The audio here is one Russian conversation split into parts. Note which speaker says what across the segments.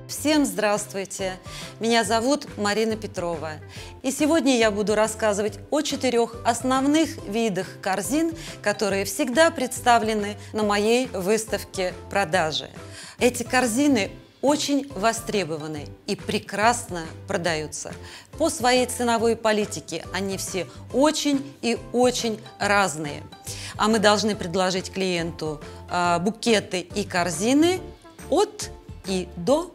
Speaker 1: Всем здравствуйте! Меня зовут Марина Петрова. И сегодня я буду рассказывать о 4 основных видах корзин, которые всегда представлены на моей выставке продажи. Эти корзины очень востребованы и прекрасно продаются. По своей ценовой политике они все очень и очень разные. А мы должны предложить клиенту букеты и корзины от и до.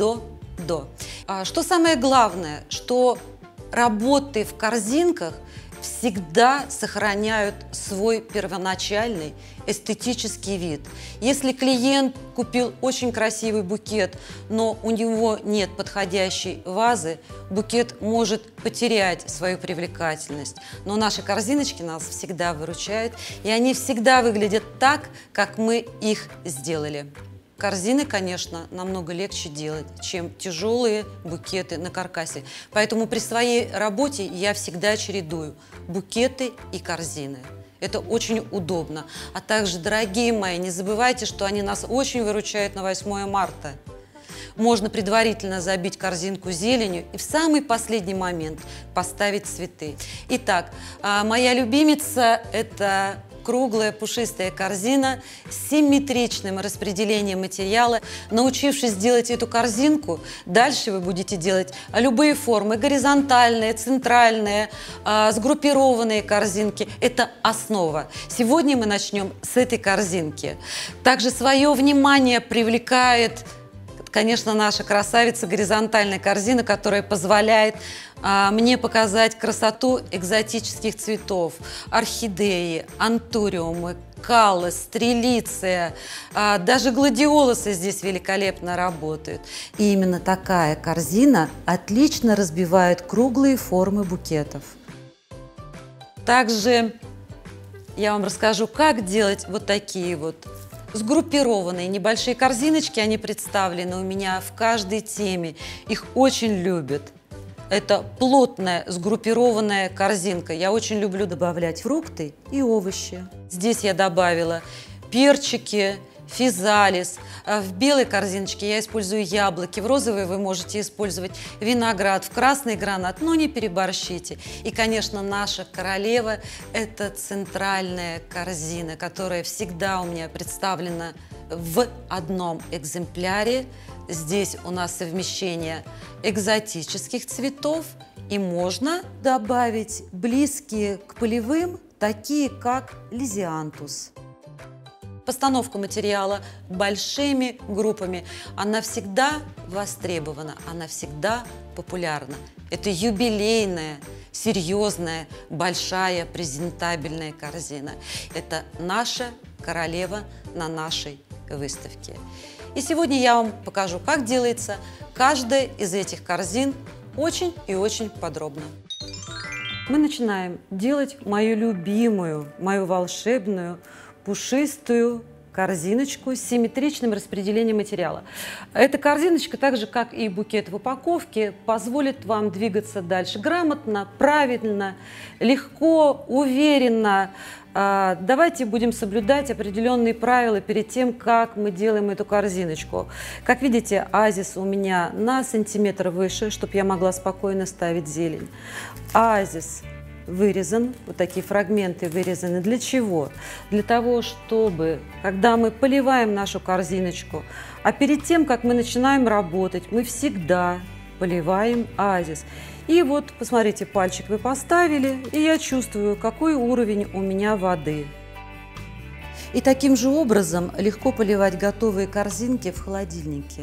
Speaker 1: Что самое главное, что работы в корзинках всегда сохраняют свой первоначальный эстетический вид. Если клиент купил очень красивый букет, но у него нет подходящей вазы, букет может потерять свою привлекательность. Но наши корзиночки нас всегда выручают, и они всегда выглядят так, как мы их сделали. Корзины, конечно, намного легче делать, чем тяжелые букеты на каркасе. Поэтому при своей работе я всегда чередую букеты и корзины. Это очень удобно. А также, дорогие мои, не забывайте, что они нас очень выручают на 8 марта. Можно предварительно забить корзинку зеленью и в самый последний момент поставить цветы. Итак, моя любимица – это круглая пушистая корзина с симметричным распределением материала. Научившись делать эту корзинку, дальше вы будете делать любые формы: горизонтальные, центральные, сгруппированные корзинки. Это основа. Сегодня мы начнем с этой корзинки. Также свое внимание привлекает, конечно, наша красавица горизонтальная корзина, которая позволяет мне показать красоту экзотических цветов: орхидеи, антуриумы, каллы, стрелиция, даже гладиолусы здесь великолепно работают. И именно такая корзина отлично разбивает круглые формы букетов. Также я вам расскажу, как делать вот такие вот сгруппированные небольшие корзиночки. Они представлены у меня в каждой теме. Их очень любят. Это плотная сгруппированная корзинка. Я очень люблю добавлять фрукты и овощи. Здесь я добавила перчики, физалис. В белой корзиночке я использую яблоки, в розовой вы можете использовать виноград, в красный гранат, но не переборщите. И, конечно, наша королева – это центральная корзина, которая всегда у меня представлена в одном экземпляре. Здесь у нас совмещение экзотических цветов, и можно добавить близкие к полевым, такие как лизиантус. Постановка материала большими группами, она всегда востребована, она всегда популярна. Это юбилейная, серьезная, большая, презентабельная корзина. Это наша королева на нашей выставке. И сегодня я вам покажу, как делается каждая из этих корзин очень и очень подробно. Мы начинаем делать мою любимую, мою волшебную, пушистую корзиночку с симметричным распределением материала. Эта корзиночка, так же как и букет в упаковке, позволит вам двигаться дальше грамотно, правильно, легко, уверенно. Давайте будем соблюдать определенные правила перед тем, как мы делаем эту корзиночку. Как видите, азис у меня на сантиметр выше, чтобы я могла спокойно ставить зелень. Азис вырезан, вот такие фрагменты вырезаны. Для чего? Для того, чтобы, когда мы поливаем нашу корзиночку, а перед тем, как мы начинаем работать, мы всегда поливаем азис. И вот, посмотрите, пальчик вы поставили, и я чувствую, какой уровень у меня воды. И таким же образом легко поливать готовые корзинки в холодильнике.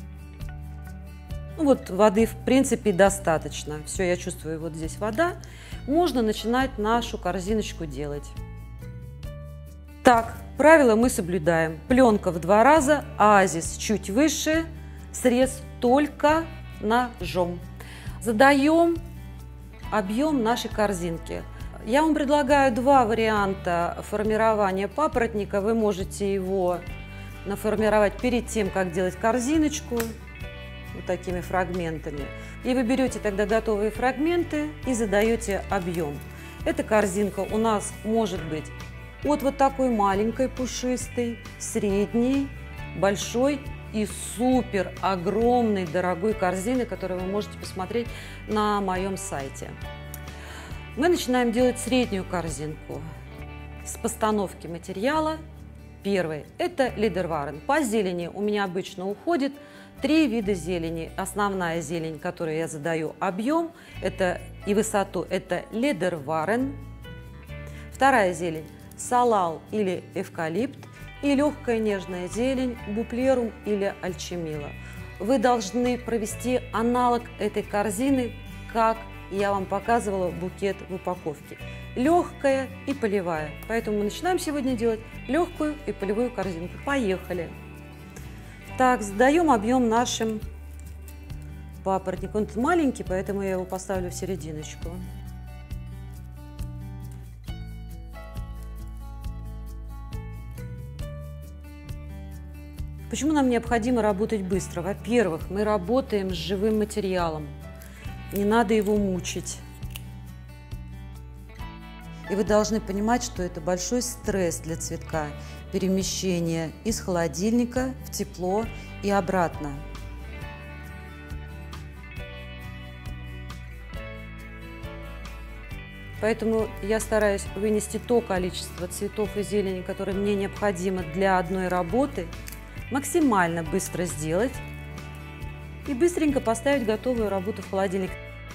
Speaker 1: Ну вот воды, в принципе, достаточно. Все, я чувствую, вот здесь вода. Можно начинать нашу корзиночку делать. Так, правила мы соблюдаем. Пленка в 2 раза, азис чуть выше, срез только ножом. Задаем объем нашей корзинки. Я вам предлагаю 2 варианта формирования папоротника. Вы можете его наформировать перед тем, как делать корзиночку, вот такими фрагментами. И вы берете тогда готовые фрагменты и задаете объем. Эта корзинка у нас может быть от вот такой маленькой пушистой, средней, большой и супер огромной дорогой корзины, которую вы можете посмотреть на моем сайте. Мы начинаем делать среднюю корзинку с постановки материала. Первый – это лидерварен. По зелени у меня обычно уходит 3 вида зелени. Основная зелень, которую я задаю объем это и высоту, это лидерварен. Вторая зелень – салал или эвкалипт. И легкая нежная зелень – буплерум или альчемила. Вы должны провести аналог этой корзины, как я вам показывала букет в упаковке. Легкая и полевая. Поэтому мы начинаем сегодня делать легкую и полевую корзинку. Поехали! Так, задаем объем нашим папоротнику. Он маленький, поэтому я его поставлю в серединочку. Почему нам необходимо работать быстро? Во-первых, мы работаем с живым материалом. Не надо его мучить. И вы должны понимать, что это большой стресс для цветка. Перемещение из холодильника в тепло и обратно. Поэтому я стараюсь вынести то количество цветов и зелени, которое мне необходимо для одной работы, максимально быстро сделать и быстренько поставить готовую работу в холодильник.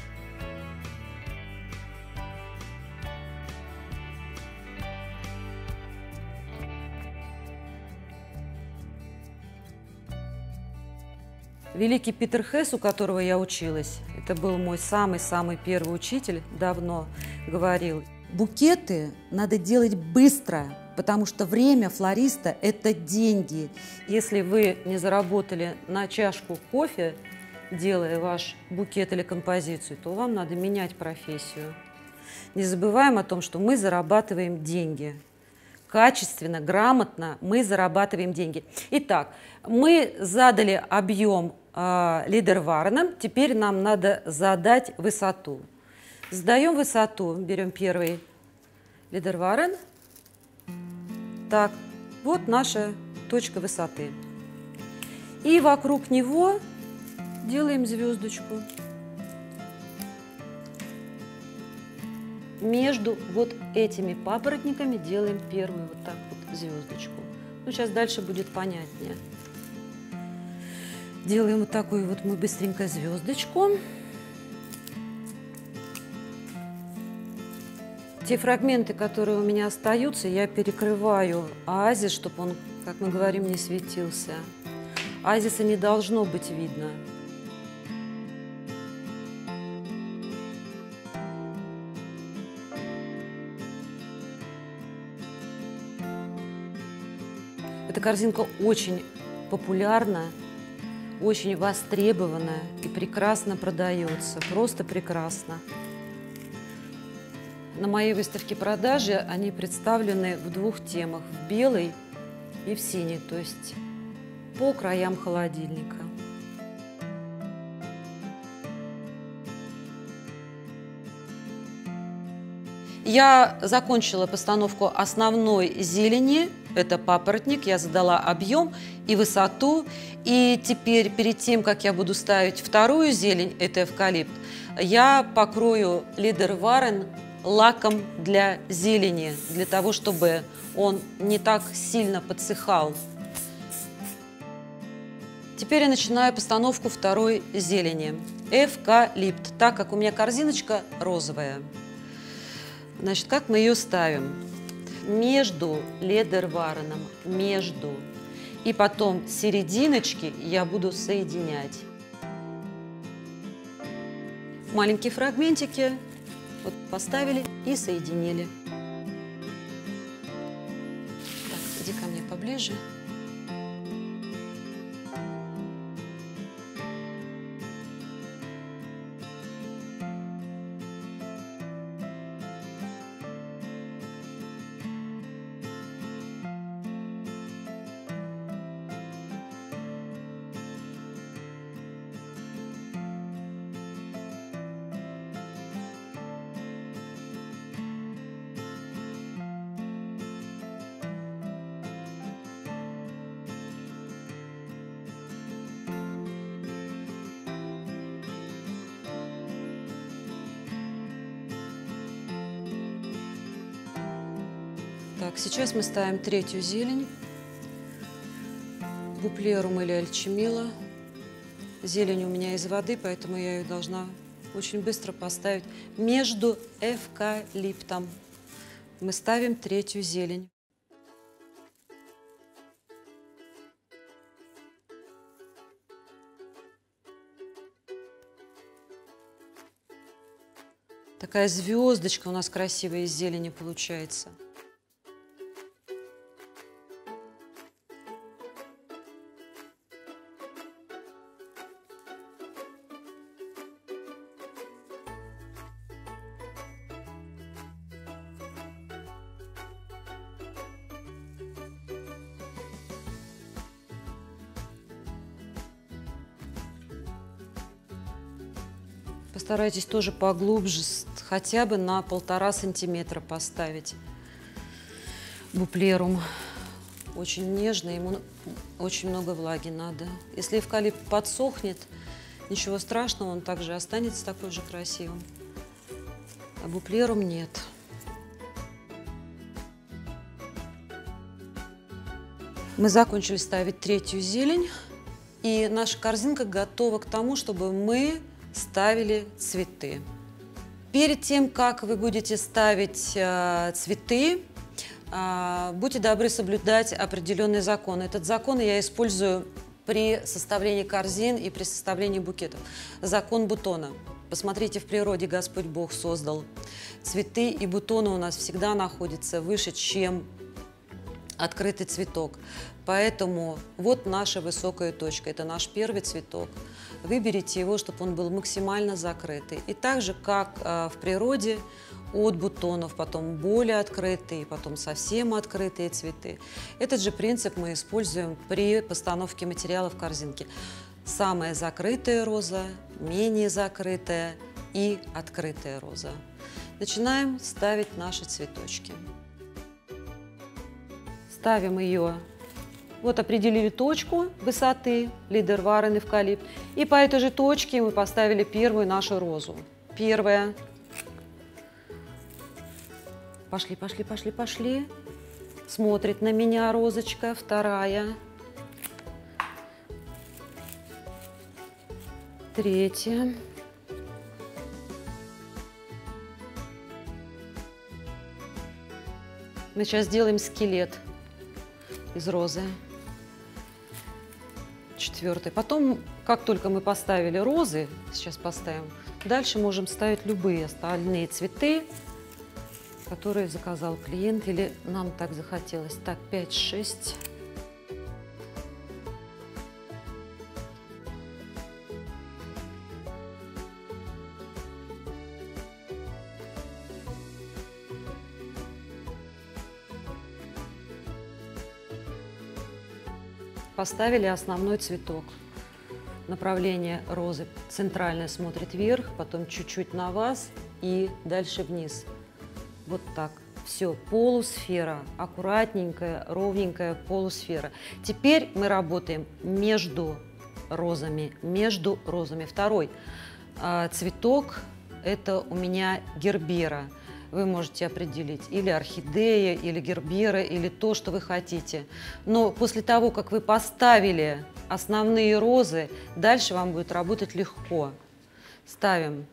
Speaker 1: Великий Питер Хесс, у которого я училась, это был мой самый-самый первый учитель, давно говорил: букеты надо делать быстро, потому что время флориста – это деньги. Если вы не заработали на чашку кофе, делая ваш букет или композицию, то вам надо менять профессию. Не забываем о том, что мы зарабатываем деньги. Качественно, грамотно мы зарабатываем деньги. Итак, мы задали объем лидервареном, теперь нам надо задать высоту. Задаем высоту, берем первый лидерварен. Так, вот наша точка высоты. И вокруг него делаем звездочку. Между вот этими папоротниками делаем первую вот так вот звездочку. Ну, сейчас дальше будет понятнее. Делаем вот такую вот мы быстренько звездочку. Те фрагменты, которые у меня остаются, я перекрываю оазис, чтобы он, как мы говорим, не светился. Оазиса не должно быть видно. Эта корзинка очень популярна, очень востребована и прекрасно продается, просто прекрасно. На моей выставке продажи они представлены в 2 темах, в белой и в синей, то есть по краям холодильника. Я закончила постановку основной зелени, это папоротник, я задала объем и высоту. И теперь, перед тем, как я буду ставить вторую зелень, это эвкалипт, я покрою лидерварен лаком для зелени, для того, чтобы он не так сильно подсыхал. Теперь я начинаю постановку второй зелени, эвкалипт, так как у меня корзиночка розовая. Значит, как мы ее ставим? Между лидервареном, между. И потом серединочки я буду соединять. Маленькие фрагментики вот поставили и соединили. Так, иди ко мне поближе. Так, сейчас мы ставим третью зелень. Буплерум или альчемила. Зелень у меня из воды, поэтому я ее должна очень быстро поставить между эвкалиптом. Мы ставим третью зелень. Такая звездочка у нас красивая из зелени получается. Постарайтесь тоже поглубже, хотя бы на 1,5 сантиметра поставить буплерум. Очень нежный, ему очень много влаги надо. Если эвкалипт подсохнет, ничего страшного, он также останется такой же красивым. А буплерум нет. Мы закончили ставить третью зелень, и наша корзинка готова к тому, чтобы мы ставили цветы. Перед тем, как вы будете ставить цветы, будьте добры соблюдать определенный закон. Этот закон я использую при составлении корзин и при составлении букетов. Закон бутона. Посмотрите, в природе Господь Бог создал цветы, и бутоны у нас всегда находятся выше, чем открытый цветок. Поэтому вот наша высокая точка, это наш первый цветок. Выберите его, чтобы он был максимально закрытый. И так же, как в природе, от бутонов, потом более открытые, потом совсем открытые цветы. Этот же принцип мы используем при постановке материала в корзинке. Самая закрытая роза, менее закрытая и открытая роза. Начинаем ставить наши цветочки. Ставим ее, вот определили точку высоты, лидер варен, эвкалипт, и по этой же точке мы поставили первую нашу розу. Первая. Пошли, пошли, пошли, пошли. Смотрит на меня розочка. Вторая. Третья. Мы сейчас сделаем скелет из розы. Четвертый. Потом, как только мы поставили розы, сейчас поставим, дальше можем ставить любые остальные цветы, которые заказал клиент или нам так захотелось. Так, 5, 6. Поставили основной цветок. Направление розы центральное смотрит вверх, потом чуть-чуть на вас и дальше вниз. Вот так. Все, полусфера, аккуратненькая, ровненькая полусфера. Теперь мы работаем между розами, Второй цветок – это у меня гербера. Вы можете определить или орхидея, или гербера, или то, что вы хотите. Но после того, как вы поставили основные розы, дальше вам будет работать легко. Ставим.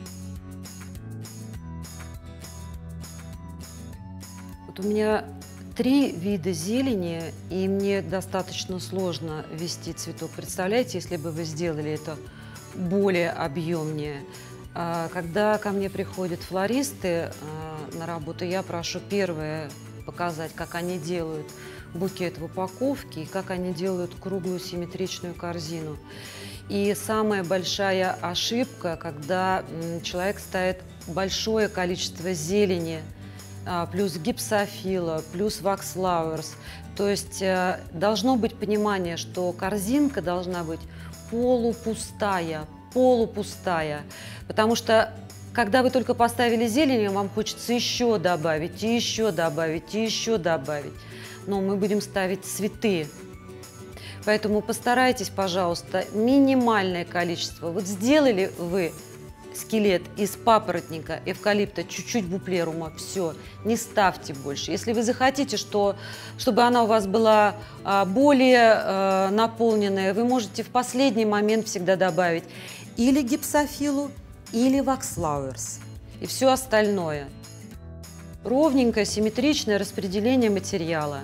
Speaker 1: Вот у меня 3 вида зелени, и мне достаточно сложно вести цветок. Представляете, если бы вы сделали это более объемнее. Когда ко мне приходят флористы на работу, я прошу первое показать, как они делают букет в упаковке и как они делают круглую симметричную корзину. И самая большая ошибка, когда человек ставит большое количество зелени, плюс гипсофила, плюс ваксфлауэрс. То есть должно быть понимание, что корзинка должна быть полупустая, потому что когда вы только поставили зелень, вам хочется еще добавить, и еще добавить, и еще добавить. Но мы будем ставить цветы. Поэтому постарайтесь, пожалуйста, минимальное количество. Вот сделали вы скелет из папоротника, эвкалипта, чуть-чуть буплерума, все, не ставьте больше. Если вы захотите, чтобы она у вас была более наполненная, вы можете в последний момент всегда добавить или гипсофилу, или ваксфлауэрс, и все остальное. Ровненькое, симметричное распределение материала.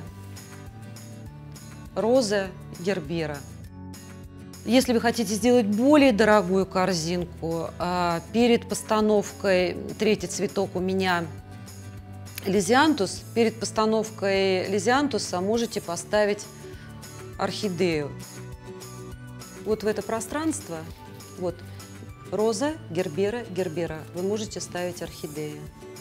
Speaker 1: Роза гербера. Если вы хотите сделать более дорогую корзинку, перед постановкой, третий цветок у меня лизиантус, перед постановкой лизиантуса можете поставить орхидею. Вот в это пространство, вот роза, гербера, вы можете ставить орхидею.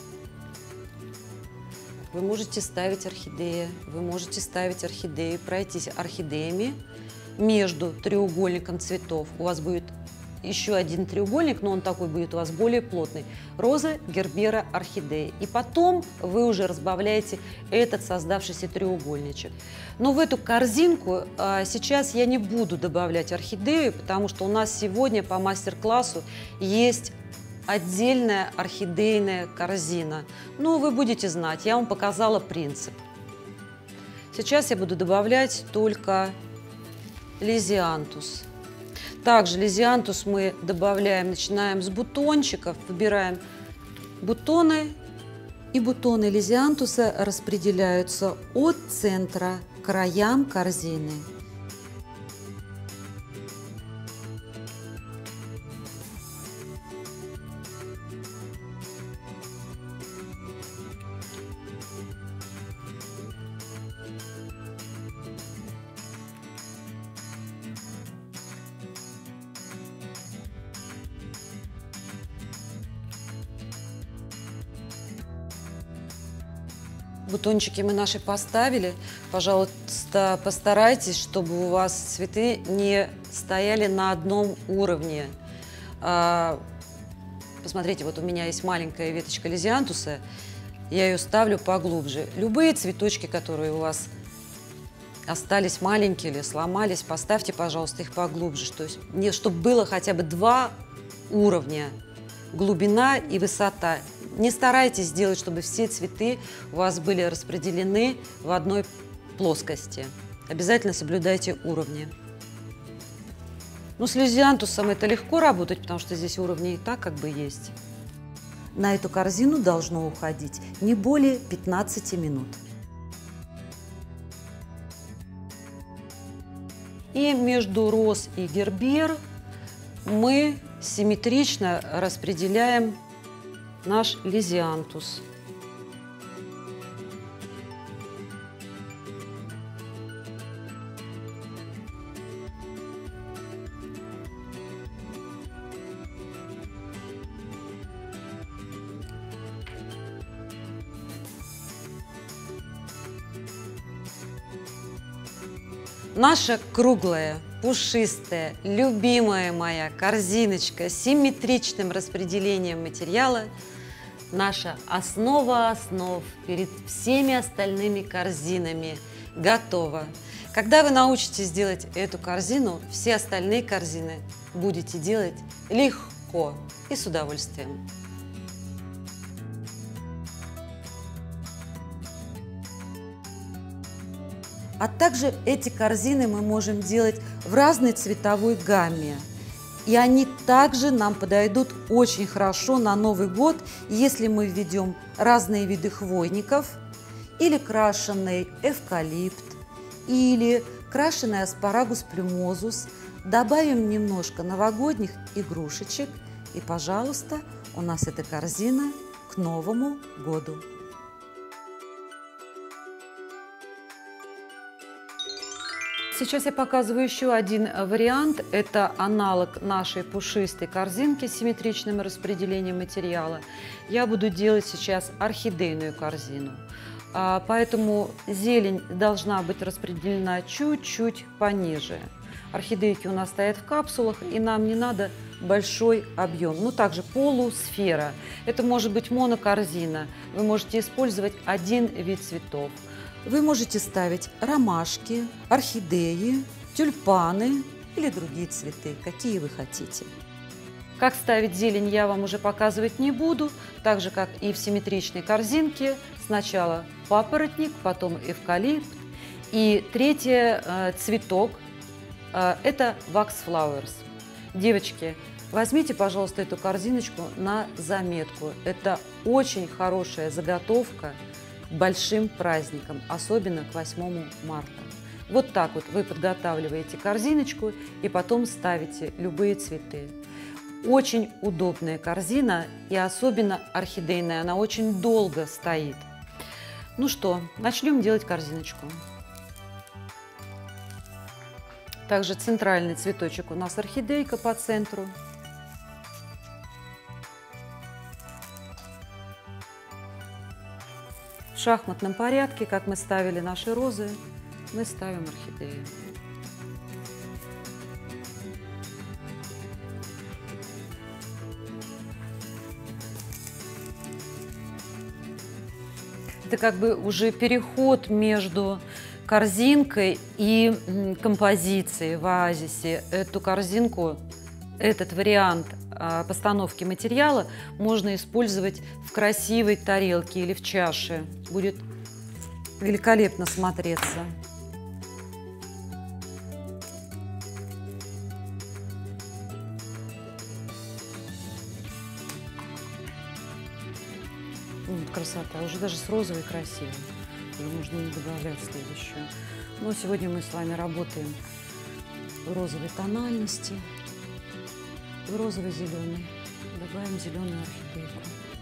Speaker 1: Вы можете ставить орхидеи, вы можете ставить орхидеи, пройтись орхидеями между треугольником цветов. У вас будет еще один треугольник, но он такой будет у вас более плотный. Роза, гербера, орхидеи. И потом вы уже разбавляете этот создавшийся треугольничек. Но в эту корзинку сейчас я не буду добавлять орхидею, потому что у нас сегодня по мастер-классу есть отдельная орхидейная корзина. Но вы будете знать, я вам показала принцип. Сейчас я буду добавлять только лизиантус. Также лизиантус мы добавляем, начинаем с бутончиков, выбираем бутоны, и бутоны лизиантуса распределяются от центра к краям корзины. Бутончики мы наши поставили. Пожалуйста, постарайтесь, чтобы у вас цветы не стояли на одном уровне. Посмотрите, вот у меня есть маленькая веточка лизиантуса. Я ее ставлю поглубже. Любые цветочки, которые у вас остались маленькие или сломались, поставьте, пожалуйста, их поглубже. То есть, чтобы было хотя бы 2 уровня. Глубина и высота. Не старайтесь сделать, чтобы все цветы у вас были распределены в одной плоскости. Обязательно соблюдайте уровни. Ну, с лизиантусом это легко работать, потому что здесь уровни и так как бы есть. На эту корзину должно уходить не более 15 минут. И между роз и гербер мы симметрично распределяем наш лизиантус. Наша круглая, пушистая, любимая моя корзиночка с симметричным распределением материала – наша основа основ перед всеми остальными корзинами готова. Когда вы научитесь делать эту корзину, все остальные корзины будете делать легко и с удовольствием. А также эти корзины мы можем делать в разной цветовой гамме. И они также нам подойдут очень хорошо на Новый год, если мы введем разные виды хвойников или крашеный эвкалипт, или крашеный аспарагус плюмозус. Добавим немножко новогодних игрушечек, и, пожалуйста, у нас эта корзина к Новому году. Сейчас я показываю еще один вариант. Это аналог нашей пушистой корзинки с симметричным распределением материала. Я буду делать сейчас орхидейную корзину. Поэтому зелень должна быть распределена чуть-чуть пониже. Орхидейки у нас стоят в капсулах, и нам не надо большой объем. Ну, также полусфера. Это может быть монокорзина. Вы можете использовать один вид цветов. Вы можете ставить ромашки, орхидеи, тюльпаны или другие цветы, какие вы хотите. Как ставить зелень, я вам уже показывать не буду. Так же, как и в симметричной корзинке. Сначала папоротник, потом эвкалипт. И третий цветок – это Wax Flowers. Девочки, возьмите, пожалуйста, эту корзиночку на заметку. Это очень хорошая заготовка к большим праздникам, особенно к 8 марта. Вот так вот вы подготавливаете корзиночку и потом ставите любые цветы. Очень удобная корзина, и особенно орхидейная, она очень долго стоит. Ну что, начнем делать корзиночку. Также центральный цветочек у нас орхидейка по центру. В шахматном порядке, как мы ставили наши розы, мы ставим орхидеи. Это как бы уже переход между корзинкой и композицией в оазисе. Эту корзинку, этот вариант постановки материала можно использовать в красивой тарелке или в чаше. Будет великолепно смотреться. Вот красота, уже даже с розовой красиво. Уже можно не добавлять следующую. Но сегодня мы с вами работаем в розовой тональности, в розово-зеленой. Добавим зеленую орхидейку.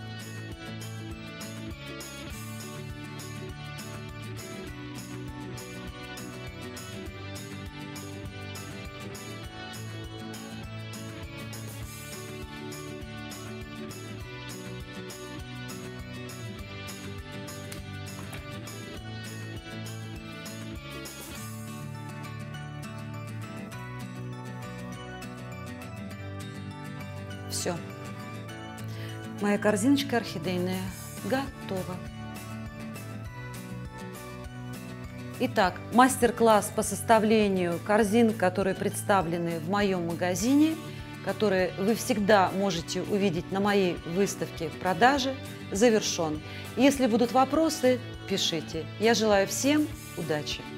Speaker 1: Все. Моя корзиночка орхидейная готова. Итак, мастер-класс по составлению корзин, которые представлены в моем магазине, которые вы всегда можете увидеть на моей выставке в продаже, завершен. Если будут вопросы, пишите. Я желаю всем удачи!